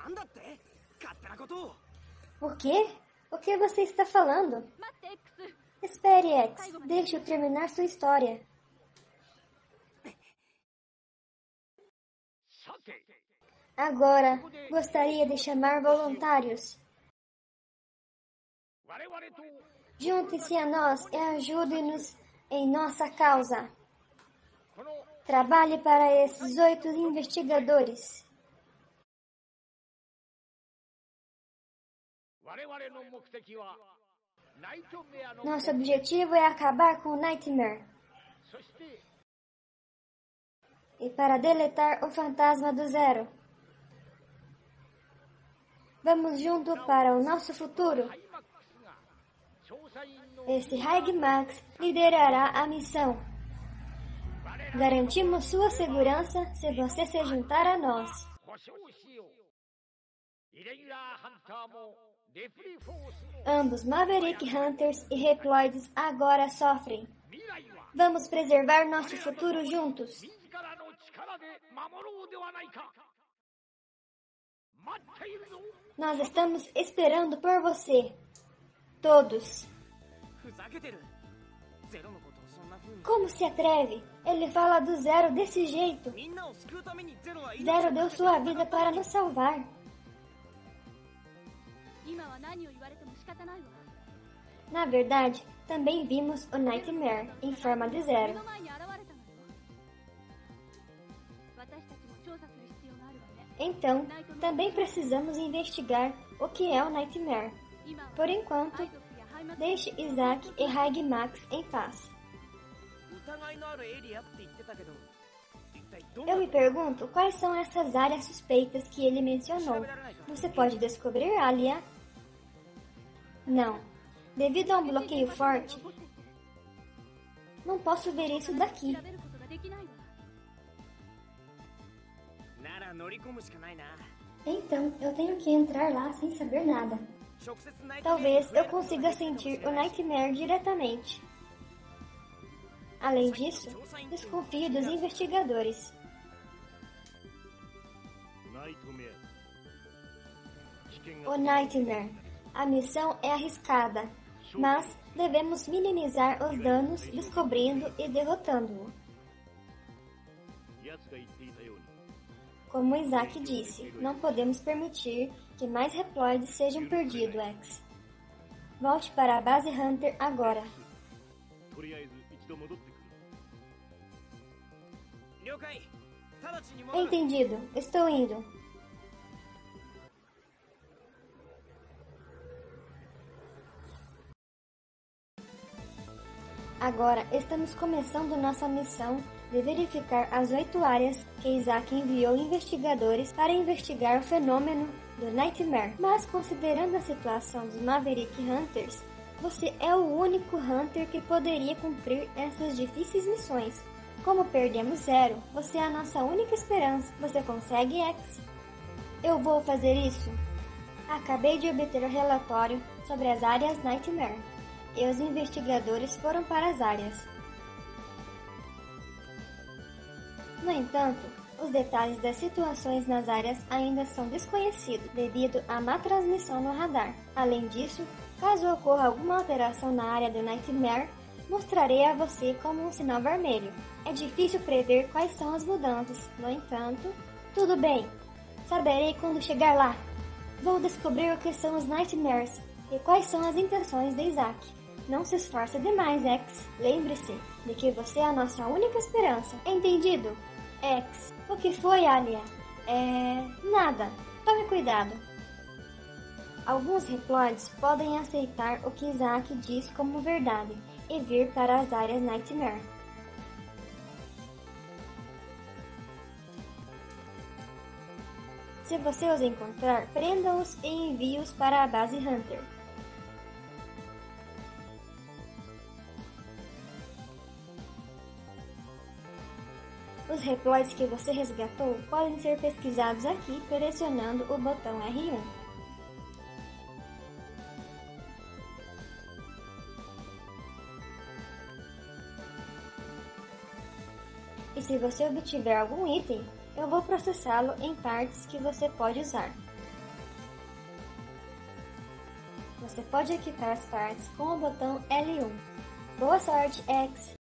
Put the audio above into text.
O quê? O que você está falando? Espere, X. Deixe-o terminar sua história. Agora, gostaria de chamar voluntários. Junte-se a nós e ajude-nos em nossa causa. Trabalhe para esses 8 investigadores. Nosso objetivo é acabar com o Nightmare. E para deletar o fantasma do Zero. Vamos junto para o nosso futuro. Esse Hygemax liderará a missão. Garantimos sua segurança se você se juntar a nós. Ambos Maverick Hunters e Reploids agora sofrem. Vamos preservar nosso futuro juntos. Nós estamos esperando por você. Todos. Como se atreve? Ele fala do Zero desse jeito. Zero deu sua vida para nos salvar. Na verdade, também vimos o Nightmare em forma de Zero. Então, também precisamos investigar o que é o Nightmare. Por enquanto, deixe Isaac e Hygemax em paz. Eu me pergunto quais são essas áreas suspeitas que ele mencionou. Você pode descobrir, Alia? Não. Devido a um bloqueio forte, não posso ver isso daqui. Então, eu tenho que entrar lá sem saber nada. Talvez eu consiga sentir o Nightmare diretamente. Além disso, desconfio dos investigadores. O Nightmare. A missão é arriscada, mas devemos minimizar os danos descobrindo e derrotando-o. Como Isaac disse, não podemos permitir que mais Reploids sejam perdidos, X. Volte para a base Hunter agora. Entendido. Estou indo. Agora estamos começando nossa missão de verificar as 8 áreas que Isaac enviou investigadores para investigar o fenômeno do Nightmare. Mas considerando a situação dos Maverick Hunters, você é o único Hunter que poderia cumprir essas difíceis missões. Como perdemos Zero, você é a nossa única esperança. Você consegue, X? Eu vou fazer isso. Acabei de obter o relatório sobre as áreas Nightmare. E os investigadores foram para as áreas. No entanto, os detalhes das situações nas áreas ainda são desconhecidos devido à má transmissão no radar. Além disso, caso ocorra alguma alteração na área do Nightmare, mostrarei a você como um sinal vermelho. É difícil prever quais são as mudanças. No entanto, tudo bem. Saberei quando chegar lá. Vou descobrir o que são os Nightmares e quais são as intenções de Isaac. Não se esforce demais, X. Lembre-se de que você é a nossa única esperança. Entendido? X. O que foi, Alia? Nada. Tome cuidado. Alguns Reploids podem aceitar o que Isaac diz como verdade e vir para as áreas Nightmare. Se você os encontrar, prenda-os e envie-os para a base Hunter. Os Reploids que você resgatou podem ser pesquisados aqui pressionando o botão R1. E se você obtiver algum item, eu vou processá-lo em partes que você pode usar. você pode equipar as partes com o botão L1. Boa sorte, X!